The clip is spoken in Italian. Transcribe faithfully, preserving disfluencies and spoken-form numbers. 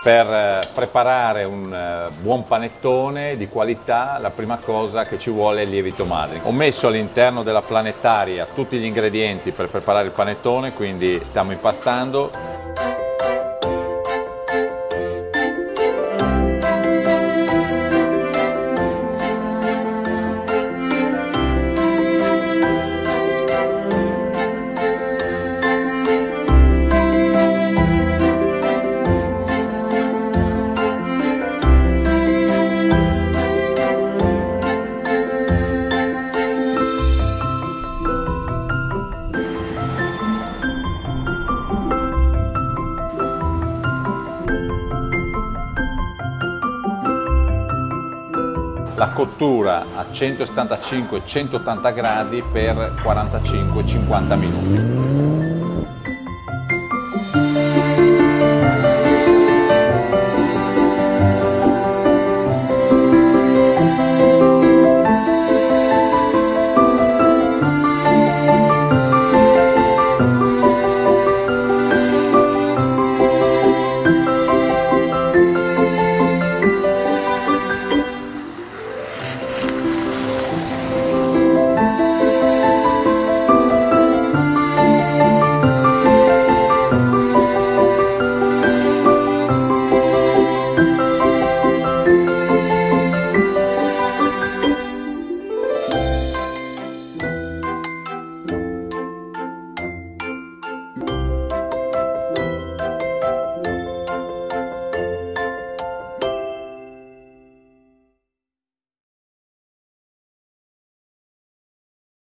Per preparare un buon panettone di qualità, la prima cosa che ci vuole è il lievito madre. Ho messo all'interno della planetaria tutti gli ingredienti per preparare il panettone, quindi stiamo impastando. La cottura a centosettantacinque centottanta gradi per quarantacinque cinquanta minuti.